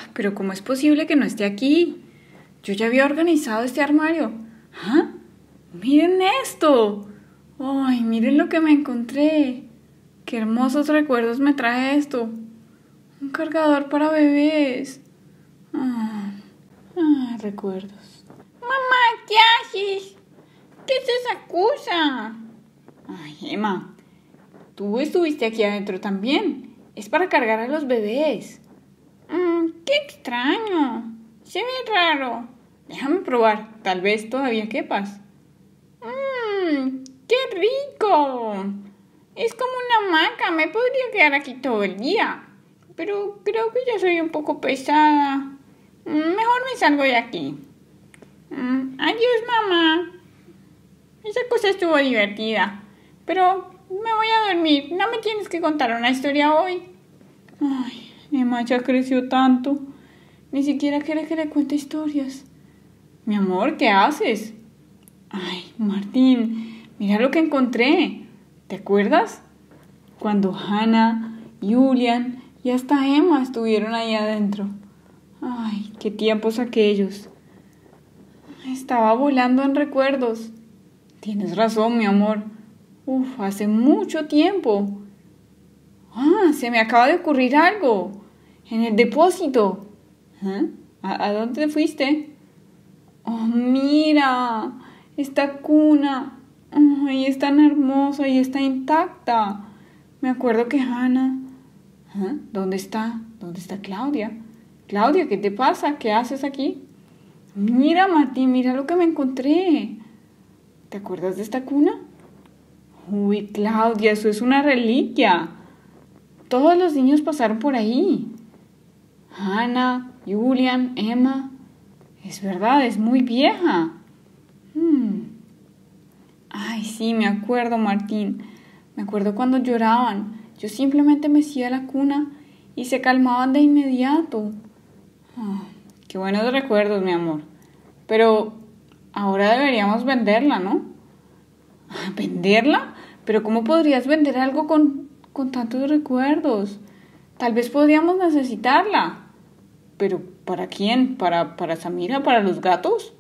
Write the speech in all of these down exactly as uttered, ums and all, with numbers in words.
Pero ¿cómo es posible que no esté aquí? Yo ya había organizado este armario. ¿Ah? ¡Miren esto! ¡Ay, miren lo que me encontré! ¡Qué hermosos recuerdos me trae esto! Un cargador para bebés. Ah, ah, recuerdos. ¡Mamá, qué haces! ¿Qué es esa cosa? Ay, Emma, tú estuviste aquí adentro también. Es para cargar a los bebés. Mm, ¡qué extraño! Se ve raro. Déjame probar. Tal vez todavía quepas. ¡Mmm! ¡Qué rico! Es como una hamaca. Me podría quedar aquí todo el día. Pero creo que ya soy un poco pesada. Mm, Mejor me salgo de aquí. Mm, Adiós, mamá. Esa cosa estuvo divertida. Pero me voy a dormir. No me tienes que contar una historia hoy. Ay, Emma ya creció tanto. Ni siquiera quiere que le cuente historias. Mi amor, ¿qué haces? Ay, Martín, mira lo que encontré. ¿Te acuerdas? Cuando Hannah, Julian y hasta Emma estuvieron ahí adentro. Ay, qué tiempos aquellos. Estaba volando en recuerdos. Tienes razón, mi amor. Uf, hace mucho tiempo. Ah, se me acaba de ocurrir algo. En el depósito. ¿Ah? ¿A, a dónde fuiste? Oh, mira, esta cuna. Ay, es tan hermosa y está intacta. Me acuerdo que Hannah... ¿Ah? ¿Dónde está? ¿Dónde está Claudia? Claudia, ¿qué te pasa? ¿Qué haces aquí? Mira, Martín, mira lo que me encontré. ¿Te acuerdas de esta cuna? Uy, Claudia, eso es una reliquia. Todos los niños pasaron por ahí. Hannah, Julian, Emma. Es verdad, es muy vieja. Hmm. Ay, sí, me acuerdo, Martín. Me acuerdo cuando lloraban. Yo simplemente me hacía la cuna y se calmaban de inmediato. Oh, qué buenos recuerdos, mi amor. Pero ahora deberíamos venderla, ¿no? ¿Venderla? ¿Pero cómo podrías vender algo con, con tantos recuerdos? Tal vez podríamos necesitarla. ¿Pero para quién? ¿Para, para Samira? ¿Para los gatos?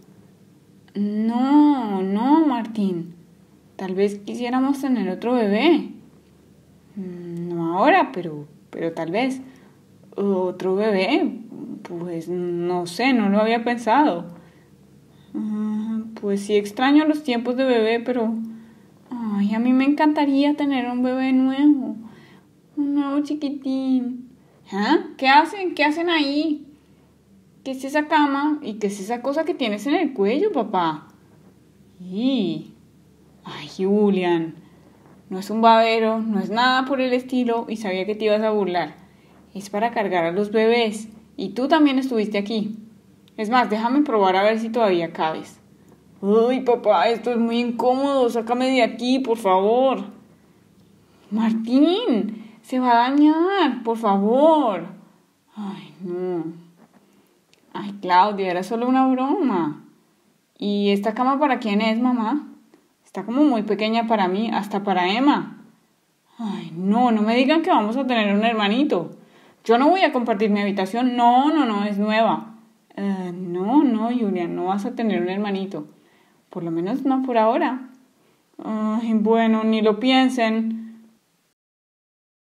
No, no, Martín. Tal vez quisiéramos tener otro bebé. No ahora, pero, pero tal vez. ¿Otro bebé? Pues no sé, no lo había pensado. Uh, pues sí extraño los tiempos de bebé, pero... Ay, a mí me encantaría tener un bebé nuevo. Un nuevo chiquitín. ¿Ah? ¿Qué hacen? ¿Qué hacen ahí? ¿Qué es esa cama? ¿Y qué es esa cosa que tienes en el cuello, papá? Y... Ay, Julian. No es un babero, no es nada por el estilo y sabía que te ibas a burlar. Es para cargar a los bebés. Y tú también estuviste aquí. Es más, déjame probar a ver si todavía cabes. Uy, papá, esto es muy incómodo. Sácame de aquí, por favor. Martín, se va a dañar, por favor. Ay, no. Ay, Claudia, era solo una broma. ¿Y esta cama para quién es, mamá? Está como muy pequeña para mí, hasta para Emma. Ay, no, no me digan que vamos a tener un hermanito. Yo no voy a compartir mi habitación. No, no, no, es nueva. Uh, no, no, Julian, no vas a tener un hermanito. Por lo menos no por ahora. Ay, bueno, ni lo piensen.